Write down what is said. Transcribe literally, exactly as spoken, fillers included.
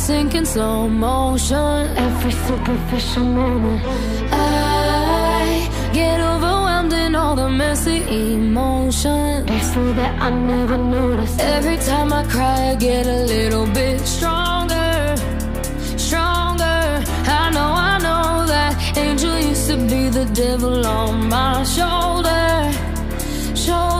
sink in slow motion. Every superficial moment, I get overwhelmed in all the messy emotions. It's so that I never noticed. Every time I cry, I get a little bit stronger, stronger. I know, I know that angel used to be the devil on my shoulder, shoulder.